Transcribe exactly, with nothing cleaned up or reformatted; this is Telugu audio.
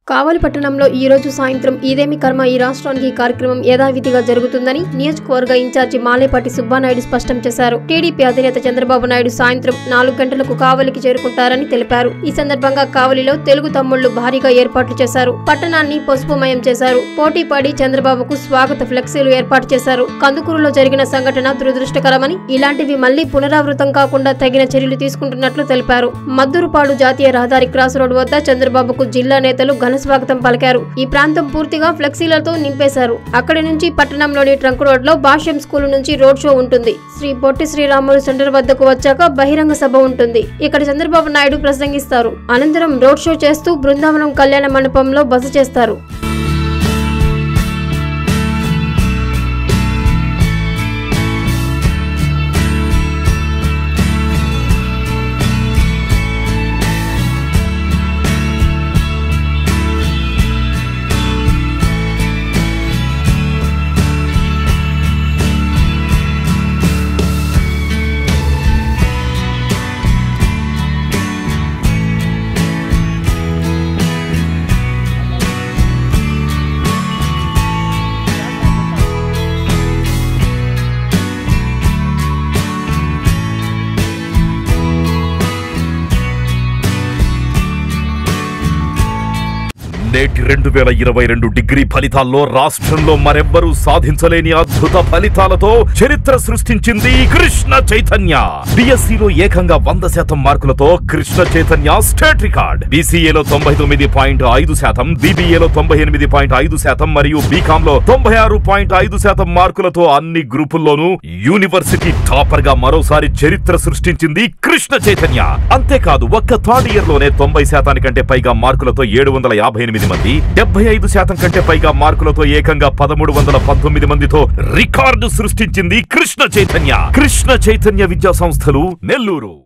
కావలి పట్టణంలో ఈ రోజు సాయంత్రం ఇదేమి కర్మ ఈ రాష్ట్రానికి కార్యక్రమం యథావిధిగా జరుగుతుందని నియోజకవర్గ ఇన్ఛార్జి మాలేపాటి సుబ్బానాయుడు స్పష్టం చేశారు. టీడీపీ అధినేత చంద్రబాబు నాయుడు సాయంత్రం నాలుగు గంటలకు కావలికి చేరుకుంటారని తెలిపారు. ఈ సందర్భంగా కావలిలో తెలుగు తమ్ముళ్లు భారీగా ఏర్పాట్లు చేశారు. పట్టణాన్ని పసుపుమయం చేశారు. పోటీపడి చంద్రబాబుకు స్వాగత ఫ్లెక్సీలు ఏర్పాటు చేశారు. కందుకూరులో జరిగిన సంఘటన దురదృష్టకరమని, ఇలాంటివి మళ్లీ పునరావృతం కాకుండా తగిన చర్యలు తీసుకుంటున్నట్లు తెలిపారు. మద్దూరుపాడు జాతీయ రహదారి క్రాస్ రోడ్ వద్ద చంద్రబాబుకు జిల్లా నేతలు ఘన స్వాగతం పలికారు. ఈ ప్రాంతం పూర్తిగా ఫ్లెక్సీలతో నింపేశారు. అక్కడి నుంచి పట్టణంలోని ట్రంక్ రోడ్ లో భాష్యం స్కూల్ నుంచి రోడ్ షో ఉంటుంది. శ్రీ పొట్టి శ్రీరాములు సెంటర్ వద్దకు వచ్చాక బహిరంగ సభ ఉంటుంది. ఇక్కడ చంద్రబాబు నాయుడు ప్రసంగిస్తారు. అనంతరం రోడ్ షో చేస్తూ బృందావనం కళ్యాణ మండపంలో బస చేస్తారు. నేటి రెండు వేల ఇరవై రెండు డిగ్రీ ఫలితాల్లో రాష్ట్రంలో మరెవ్వరూ సాధించలేని అద్భుత ఫలితాలతో చరిత్ర సృష్టించింది కృష్ణ చైతన్య. బిఎస్సిలో ఏకంగా వంద శాతం మార్కులతో కృష్ణ చైతన్య స్టేట్ రికార్డ్. బీసీఏలో తొంభై తొమ్మిది పాయింట్ ఐదు శాతం, బీబీఏలో తొంభై ఎనిమిది పాయింట్ ఐదు శాతం మరియు బీకామ్ లో తొంభై ఆరు పాయింట్ ఐదు శాతం మార్కులతో అన్ని గ్రూపుల్లోనూ యూనివర్సిటీ టాపర్ గా మరోసారి చరిత్ర సృష్టించింది కృష్ణ చైతన్య. అంతేకాదు ఒక్క థర్డ్ ఇయర్ లోనే తొంభై శాతానికంటే పైగా మార్కులతో ఏడు వందల యాభై ఎనిమిది మంది, డెబ్బై ఐదు శాతం కంటే పైగా మార్కులతో ఏకంగా పదమూడు వందల పంతొమ్మిది మందితో రికార్డు సృష్టించింది కృష్ణ చైతన్య. కృష్ణ చైతన్య విద్యా సంస్థలు, నెల్లూరు.